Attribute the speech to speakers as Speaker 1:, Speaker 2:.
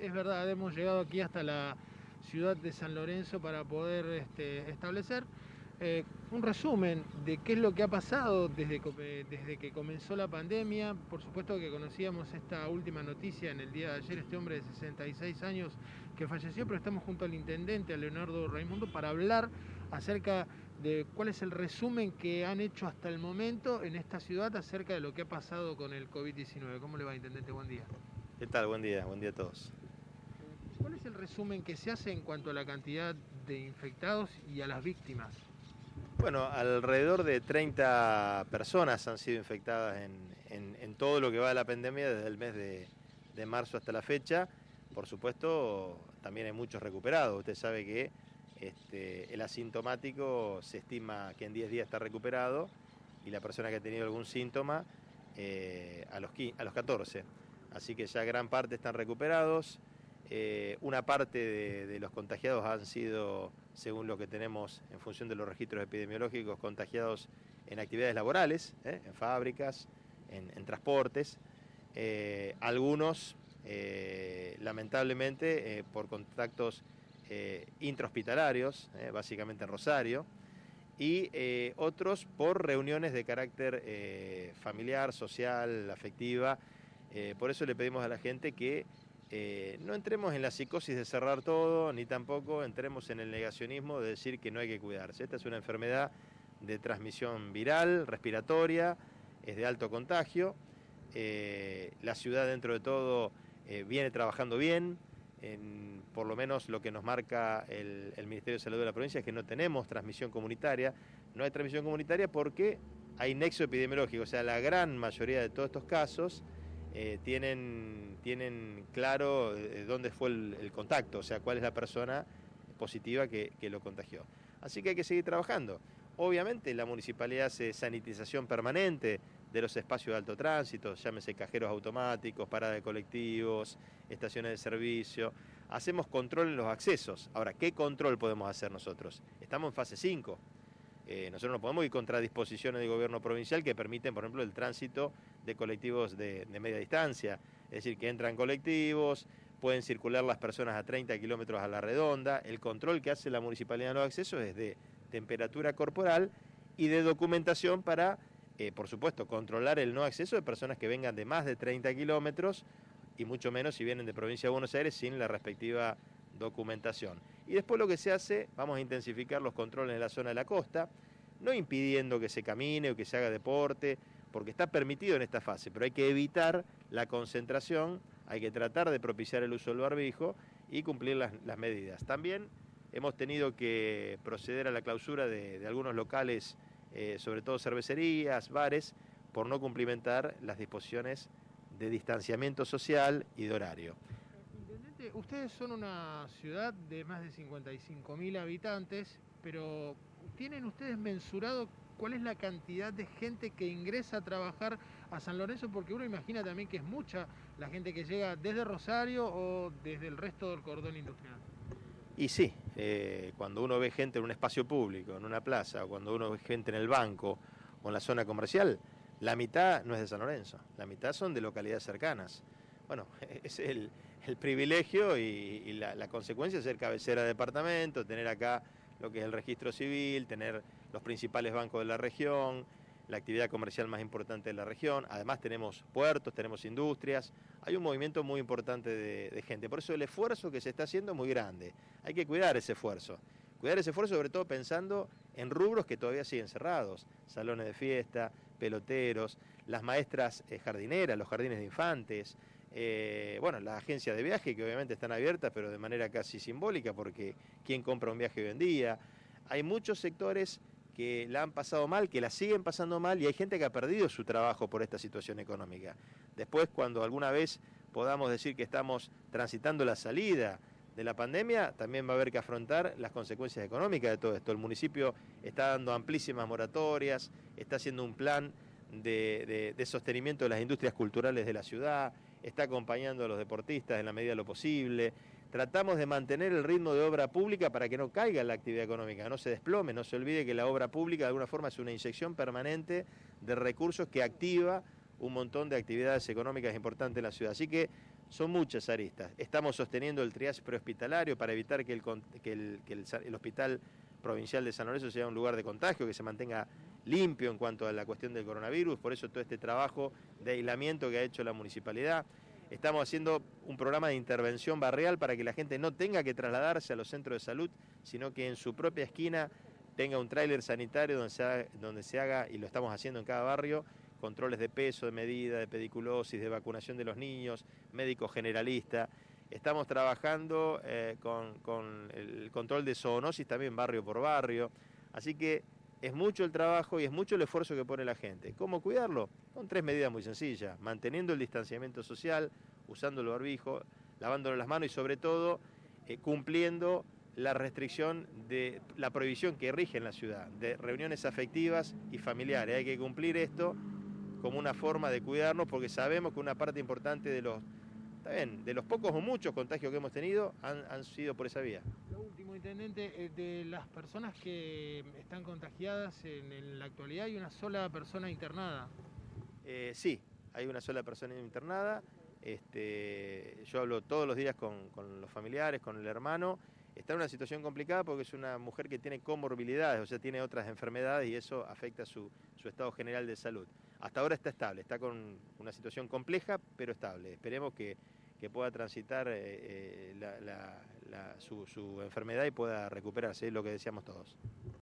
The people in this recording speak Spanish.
Speaker 1: es verdad, hemos llegado aquí hasta la ciudad de San Lorenzo para poder establecer un resumen de qué es lo que ha pasado desde que comenzó la pandemia. Por supuesto que conocíamos esta última noticia en el día de ayer, este hombre de 66 años que falleció, pero estamos junto al intendente, a Leonardo Raimundo, para hablar acerca de cuál es el resumen que han hecho hasta el momento en esta ciudad acerca de lo que ha pasado con el COVID-19. ¿Cómo le va, intendente? Buen día.
Speaker 2: ¿Qué tal? Buen día a todos.
Speaker 1: ¿Cuál es el resumen que se hace en cuanto a la cantidad de infectados y a las víctimas?
Speaker 2: Bueno, alrededor de 30 personas han sido infectadas en todo lo que va de la pandemia desde el mes de marzo hasta la fecha. Por supuesto, también hay muchos recuperados. Usted sabe que el asintomático se estima que en 10 días está recuperado y la persona que ha tenido algún síntoma a los 14. Así que ya gran parte están recuperados. Una parte de los contagiados han sido, según lo que tenemos en función de los registros epidemiológicos, contagiados en actividades laborales, en fábricas, en transportes. Algunos, lamentablemente, por contactos intrahospitalarios, básicamente en Rosario, y otros por reuniones de carácter familiar, social, afectiva. Por eso le pedimos a la gente que no entremos en la psicosis de cerrar todo, ni tampoco entremos en el negacionismo de decir que no hay que cuidarse. Esta es una enfermedad de transmisión viral, respiratoria, es de alto contagio. La ciudad, dentro de todo, viene trabajando bien. Por lo menos lo que nos marca el Ministerio de Salud de la provincia es que no tenemos transmisión comunitaria. No hay transmisión comunitaria porque hay nexo epidemiológico, o sea, la gran mayoría de todos estos casos tienen claro dónde fue el contacto, o sea, cuál es la persona positiva que lo contagió. Así que hay que seguir trabajando. Obviamente la municipalidad hace sanitización permanente de los espacios de alto tránsito, llámese cajeros automáticos, paradas de colectivos, estaciones de servicio. Hacemos control en los accesos. Ahora, ¿qué control podemos hacer nosotros? Estamos en fase 5. Nosotros no podemos ir contra disposiciones del gobierno provincial que permiten, por ejemplo, el tránsito de colectivos de media distancia. Es decir, que entran colectivos, pueden circular las personas a 30 kilómetros a la redonda. El control que hace la municipalidad en los accesos es de temperatura corporal y de documentación para, por supuesto, controlar el no acceso de personas que vengan de más de 30 kilómetros y mucho menos si vienen de provincia de Buenos Aires sin la respectiva documentación. Y después lo que se hace, vamos a intensificar los controles en la zona de la costa, no impidiendo que se camine o que se haga deporte, porque está permitido en esta fase, pero hay que evitar la concentración, hay que tratar de propiciar el uso del barbijo y cumplir las medidas. También hemos tenido que proceder a la clausura de algunos locales, sobre todo cervecerías, bares, por no cumplimentar las disposiciones de distanciamiento social y de horario.
Speaker 1: Intendente, ustedes son una ciudad de más de 55.000 habitantes, pero ¿tienen ustedes mensurado cuál es la cantidad de gente que ingresa a trabajar a San Lorenzo? Porque uno imagina también que es mucha la gente que llega desde Rosario o desde el resto del cordón industrial.
Speaker 2: Y sí, cuando uno ve gente en un espacio público, en una plaza, o cuando uno ve gente en el banco o en la zona comercial, la mitad no es de San Lorenzo, la mitad son de localidades cercanas. Bueno, es el privilegio y la consecuencia de ser cabecera de departamento, tener acá lo que es el registro civil, tener los principales bancos de la región, la actividad comercial más importante de la región. Además tenemos puertos, tenemos industrias, hay un movimiento muy importante de gente. Por eso el esfuerzo que se está haciendo es muy grande. Hay que cuidar ese esfuerzo. Cuidar ese esfuerzo sobre todo pensando en rubros que todavía siguen cerrados. Salones de fiesta, peloteros, las maestras jardineras, los jardines de infantes, las agencias de viaje que obviamente están abiertas pero de manera casi simbólica porque ¿quién compra un viaje hoy en día? Hay muchos sectores que la han pasado mal, que la siguen pasando mal y hay gente que ha perdido su trabajo por esta situación económica. Después, cuando alguna vez podamos decir que estamos transitando la salida de la pandemia, también va a haber que afrontar las consecuencias económicas de todo esto. El municipio está dando amplísimas moratorias, está haciendo un plan de sostenimiento de las industrias culturales de la ciudad, está acompañando a los deportistas en la medida de lo posible. Tratamos de mantener el ritmo de obra pública para que no caiga en la actividad económica, no se desplome, no se olvide que la obra pública de alguna forma es una inyección permanente de recursos que activa un montón de actividades económicas importantes en la ciudad. Así que son muchas aristas. Estamos sosteniendo el triage prehospitalario para evitar que el Hospital Provincial de San Lorenzo sea un lugar de contagio, que se mantenga limpio en cuanto a la cuestión del coronavirus, por eso todo este trabajo de aislamiento que ha hecho la municipalidad. Estamos haciendo un programa de intervención barrial para que la gente no tenga que trasladarse a los centros de salud, sino que en su propia esquina tenga un tráiler sanitario donde se haga, y lo estamos haciendo en cada barrio, controles de peso, de medida, de pediculosis, de vacunación de los niños, médico generalista. Estamos trabajando con el control de zoonosis también barrio por barrio. Así que es mucho el trabajo y es mucho el esfuerzo que pone la gente. ¿Cómo cuidarlo? Con 3 medidas muy sencillas: manteniendo el distanciamiento social, usando el barbijo, lavándole las manos y sobre todo cumpliendo la restricción de la prohibición que rige en la ciudad, de reuniones afectivas y familiares. Hay que cumplir esto como una forma de cuidarnos, porque sabemos que una parte importante de los pocos o muchos contagios que hemos tenido han sido por esa vía.
Speaker 1: Lo último, intendente, de las personas que están contagiadas en la actualidad, ¿hay una sola persona internada?
Speaker 2: Sí, hay una sola persona internada. Yo hablo todos los días con los familiares, con el hermano. Está en una situación complicada porque es una mujer que tiene comorbilidades, o sea, tiene otras enfermedades y eso afecta su estado general de salud. Hasta ahora está estable, está con una situación compleja, pero estable. Esperemos que pueda transitar su enfermedad y pueda recuperarse, es lo que deseamos todos.